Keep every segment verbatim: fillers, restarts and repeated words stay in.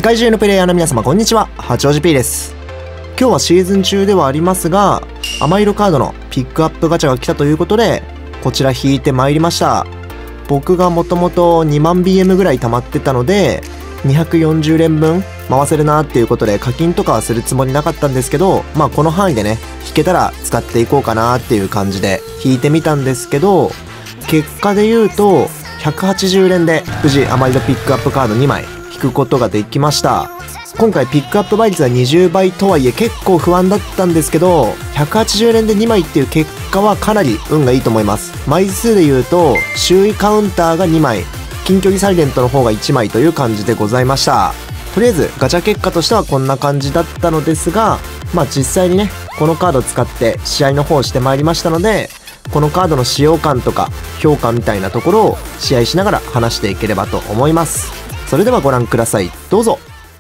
世界中のプレイヤーの皆様こんにちは、八王子 P です。今日はシーズン中ではありますが、甘色カードのピックアップガチャが来たということで、こちら引いてまいりました。僕がもともとにまんビーエム ぐらい溜まってたので、にひゃくよんじゅうれんぶん回せるなっていうことで課金とかはするつもりなかったんですけど、まあこの範囲でね、引けたら使っていこうかなっていう感じで引いてみたんですけど、結果で言うと、ひゃくはちじゅうれんで無事甘色ピックアップカードにまい引くことができました。今回ピックアップ倍率はにじゅうばいとはいえ結構不安だったんですけど、ひゃくはちじゅうれんでにまいっていう結果はかなり運がいいと思います。枚数で言うと周囲カウンターがにまい、近距離サイレントの方がいちまいという感じでございました。とりあえずガチャ結果としてはこんな感じだったのですが、まあ実際にねこのカードを使って試合の方をしてまいりましたので、このカードの使用感とか評価みたいなところを試合しながら話していければと思います。それではご覧ください、どうぞ。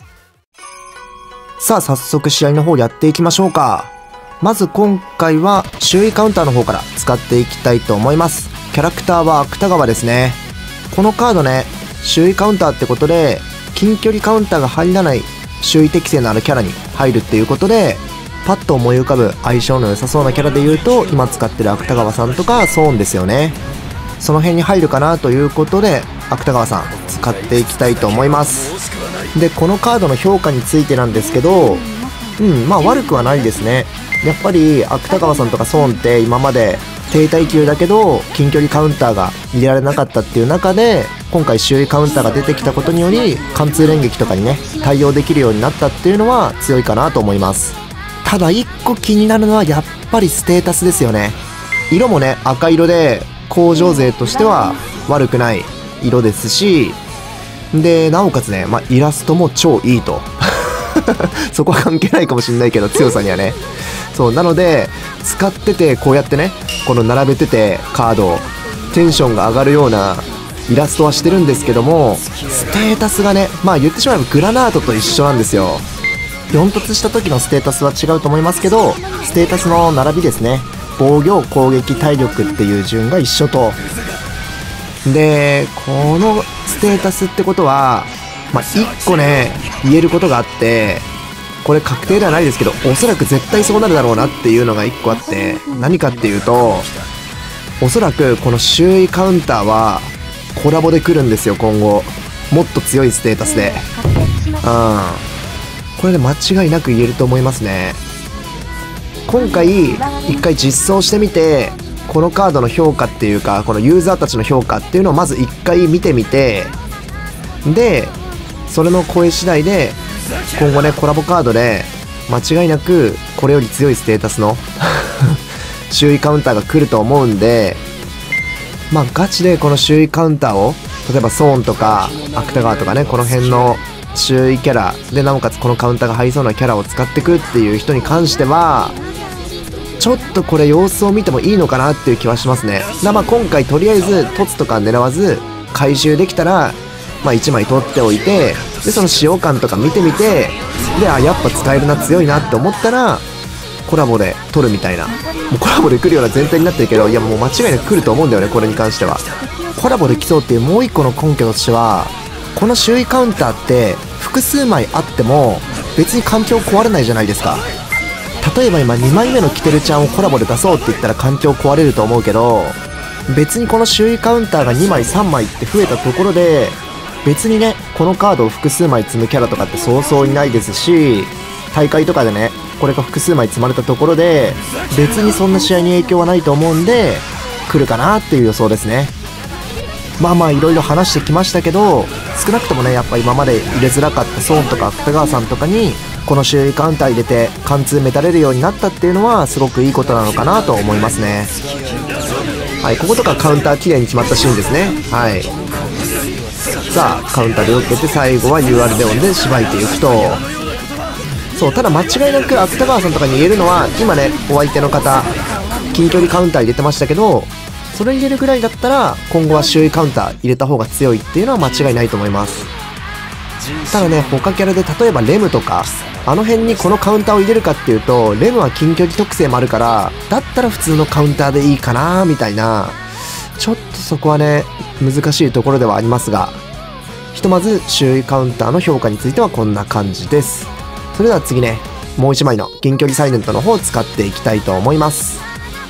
さあ早速試合の方やっていきましょうか。まず今回は周囲カウンターの方から使っていきたいと思います。キャラクターは芥川ですね。このカードね、周囲カウンターってことで近距離カウンターが入らない周囲適性のあるキャラに入るっていうことで、パッと思い浮かぶ相性の良さそうなキャラで言うと、今使ってる芥川さんとかソーンですよね。その辺に入るかなということで芥川さん使っていきたいと思います。でこのカードの評価についてなんですけど、うんまあ悪くはないですね。やっぱり芥川さんとかソーンって今まで低耐久だけど近距離カウンターが入れられなかったっていう中で、今回周囲カウンターが出てきたことにより貫通連撃とかにね対応できるようになったっていうのは強いかなと思います。ただいっこ気になるのはやっぱりステータスですよね。色もね赤色で工場勢としては悪くない色ですし、でなおかつね、まあ、イラストも超いいとそこは関係ないかもしれないけど強さにはね、そうなので使っててこうやってねこの並べててカードをテンションが上がるようなイラストはしてるんですけども、ステータスがねまあ言ってしまえばグラナードと一緒なんですよ。よん突した時のステータスは違うと思いますけど、ステータスの並びですね、防御攻撃体力っていう順が一緒と。でこのステータスってことは、まあ、いっこね言えることがあって、これ確定ではないですけどおそらく絶対そうなるだろうなっていうのがいっこあって、何かっていうと、おそらくこの周囲カウンターはコラボで来るんですよ今後。もっと強いステータスで、うんこれで間違いなく言えると思いますね。今回一回実装してみて、このカードの評価っていうかこのユーザーたちの評価っていうのをまず一回見てみて、でそれの声次第で今後ねコラボカードで間違いなくこれより強いステータスの周囲カウンターが来ると思うんで、まあガチでこの周囲カウンターを例えばソーンとか芥川とかねこの辺の周囲キャラでなおかつこのカウンターが入りそうなキャラを使ってくっていう人に関してはちょっとこれ様子を見てもいいのかなっていう気はしますね。だまあ今回とりあえず凸とか狙わず回収できたら、まあ、いちまい取っておいて、でその使用感とか見てみて、であやっぱ使えるな強いなって思ったらコラボで取るみたいな、もうコラボで来るような前提になってるけど、いやもう間違いなく来ると思うんだよねこれに関しては。コラボできそうっていうもう一個の根拠としては、この周囲カウンターって複数枚あっても別に環境壊れないじゃないですか。例えば今にまいめのキテルちゃんをコラボで出そうって言ったら環境壊れると思うけど、別にこの周囲カウンターがにまいさんまいって増えたところで別にねこのカードを複数枚積むキャラとかってそうそういないですし、大会とかでねこれが複数枚積まれたところで別にそんな試合に影響はないと思うんで来るかなっていう予想ですね。まあまあいろいろ話してきましたけど、少なくともねやっぱ今まで入れづらかったソーンとか芥川さんとかにこの周囲カウンター入れて貫通メタれるようになったっていうのはすごくいいことなのかなと思いますね。はい、こことかカウンター綺麗に決まったシーンですね。はい、さあカウンターで受けて最後は ユーアール レオンでしばいていくと。そうただ間違いなく芥川さんとかに言えるのは、今ねお相手の方近距離カウンター入れてましたけど、それ入れるぐらいだったら今後は周囲カウンター入れた方が強いっていうのは間違いないと思います。ただね他キャラで例えばレムとかあの辺にこのカウンターを入れるかっていうと、レムは近距離特性もあるから、だったら普通のカウンターでいいかなみたいな、ちょっとそこはね難しいところではありますが、 ひとまず周囲カウンターの評価についてはこんな感じです。それでは次ね、もういちまいの近距離サイレントの方を使っていきたいと思います。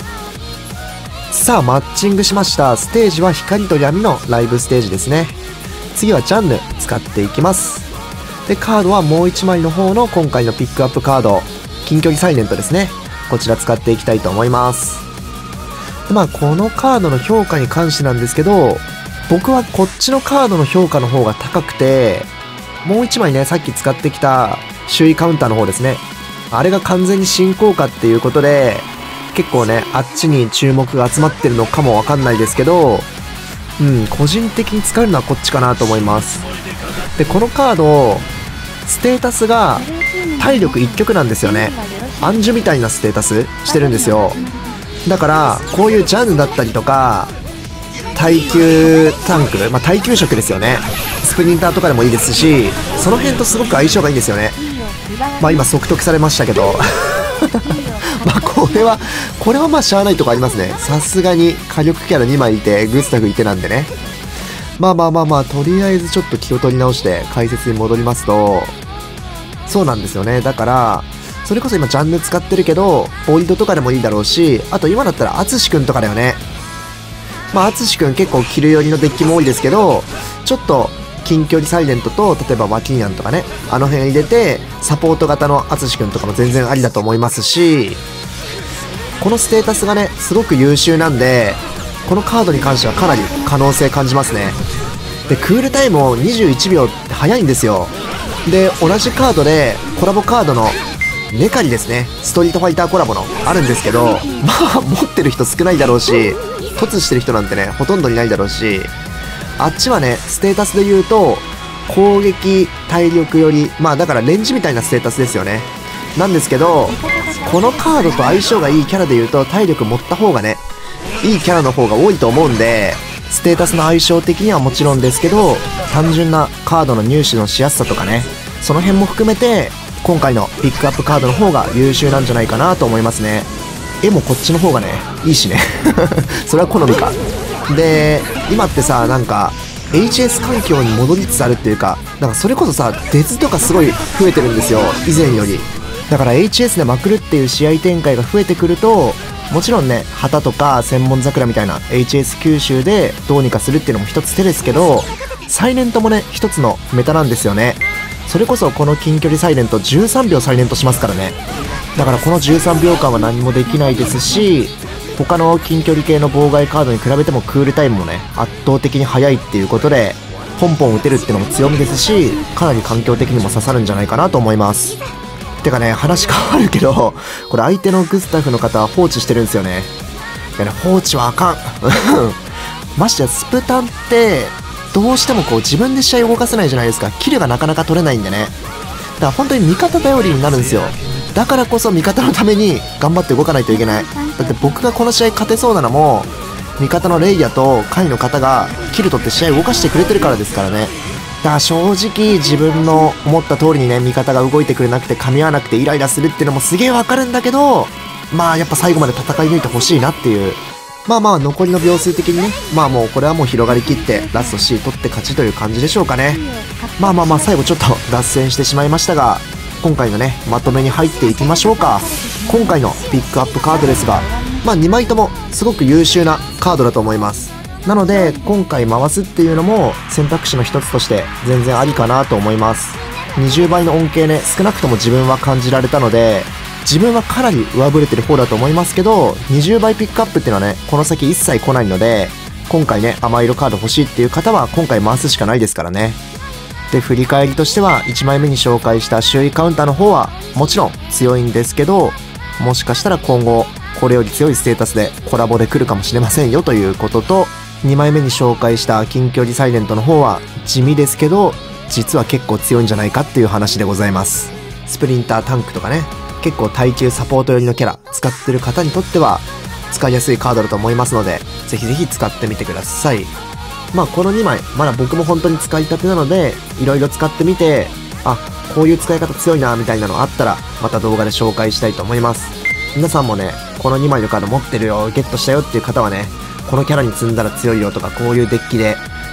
さあマッチングしました。ステージは光と闇のライブステージですね。次はジャンヌ使っていきます。でカードはもういちまいの方の今回のピックアップカード、近距離サイレントですね。こちら使っていきたいと思います。でまあこのカードの評価に関してなんですけど、僕はこっちのカードの評価の方が高くて、もういちまいね、さっき使ってきた周囲カウンターの方ですね、あれが完全に新効果っていうことで結構ねあっちに注目が集まってるのかもわかんないですけど、うん個人的に使えるのはこっちかなと思います。でこのカードステータスが体力いっ曲なんですよね。アンジュみたいなステータスしてるんですよ。だからこういうジャンだったりとか耐久タンク、まあ、耐久食ですよね。スプリンターとかでもいいですし、その辺とすごく相性がいいんですよね。まあ今即得されましたけどまあこれはこれはまあしゃあないとこありますね。さすがに火力キャラにまいいてグスタフいてなんでね。まあまあまあまあとりあえずちょっと気を取り直して解説に戻りますと、そうなんですよね。だからそれこそ今ジャンル使ってるけどボリドとかでもいいだろうし、あと今だったらアツシくんとかだよね。まあアツシくん結構キル寄りのデッキも多いですけど、ちょっと近距離サイレントと例えばワキニャンとかね、あの辺入れてサポート型のアツシくんとかも全然ありだと思いますし、このステータスがねすごく優秀なんで、このカードに関してはかなり可能性感じますね。でクールタイムもにじゅういちびょうって早いんですよ。で同じカードでコラボカードのネカリですね、ストリートファイターコラボのあるんですけど、まあ持ってる人少ないだろうし、凸してる人なんてねほとんどいないだろうし、あっちはねステータスで言うと攻撃体力より、まあだからレンジみたいなステータスですよね。なんですけどこのカードと相性がいいキャラで言うと体力持った方がねいいキャラの方が多いと思うんで、ステータスの相性的にはもちろんですけど、単純なカードの入手のしやすさとかね、その辺も含めて今回のピックアップカードの方が優秀なんじゃないかなと思いますね。絵もこっちの方がねいいしねそれは好みか。で今ってさ、なんか エイチエス 環境に戻りつつあるっていうか、なんかそれこそさデズとかすごい増えてるんですよ、以前より。だから エイチエス でまくるっていう試合展開が増えてくると、もちろんね旗とか千本桜みたいな エイチエス 吸収でどうにかするっていうのも一つ手ですけど、サイレントもね一つのメタなんですよね。それこそこの近距離サイレントじゅうさんびょうサイレントしますからね。だからこのじゅうさんびょうかんは何もできないですし、他の近距離系の妨害カードに比べてもクールタイムもね圧倒的に速いっていうことで、ポンポン打てるっていうのも強みですし、かなり環境的にも刺さるんじゃないかなと思います。てかね話変わるけど、これ相手のグスタフの方は放置してるんですよね。いやね放置はあかんましてやスプタンってどうしてもこう自分で試合動かせないじゃないですか。キルがなかなか取れないんでね。だから本当に味方頼りになるんですよ。だからこそ味方のために頑張って動かないといけない。だって僕がこの試合勝てそうなのも味方のレイヤとカイの方がキル取って試合動かしてくれてるからですからね。だから正直自分の思った通りにね味方が動いてくれなくて噛み合わなくてイライラするっていうのもすげえわかるんだけど、まあやっぱ最後まで戦い抜いてほしいなっていう。まあまあ残りの秒数的にね、まあもうこれはもう広がりきってラスト C 取って勝ちという感じでしょうかね。まあまあまあ最後ちょっと脱線してしまいましたが、今回のねまとめに入っていきましょうか。今回のピックアップカードですが、まあにまいともすごく優秀なカードだと思います。なので今回回すっていうのも選択肢の一つとして全然ありかなと思います。にじゅうばいの恩恵ね少なくとも自分は感じられたので、自分はかなり上振れてる方だと思いますけど、にじゅうばいピックアップっていうのはねこの先一切来ないので、今回ね甘色カード欲しいっていう方は今回回すしかないですからね。で振り返りとしてはいちまいめに紹介した周囲カウンターの方はもちろん強いんですけど、もしかしたら今後これより強いステータスでコラボで来るかもしれませんよということと、にまいめに紹介した近距離サイレントの方は地味ですけど実は結構強いんじゃないかっていう話でございます。スプリンタータンクとかね結構耐久サポート寄りのキャラ使ってる方にとっては使いやすいカードだと思いますので、ぜひぜひ使ってみてください。まあこのにまいまだ僕も本当に使いたてなので、いろいろ使ってみて、あこういう使い方強いなみたいなのあったらまた動画で紹介したいと思います。皆さんもねこのにまいのカード持ってるよゲットしたよっていう方はね、このキャラに積んだら強いよとか、こういうデッキで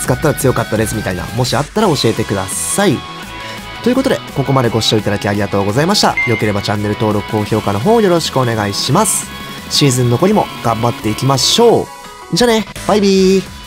使ったら強かったですみたいな、もしあったら教えてください。ということで、ここまでご視聴いただきありがとうございました。良ければチャンネル登録、高評価の方よろしくお願いします。シーズン残りも頑張っていきましょう。じゃあね、バイビー。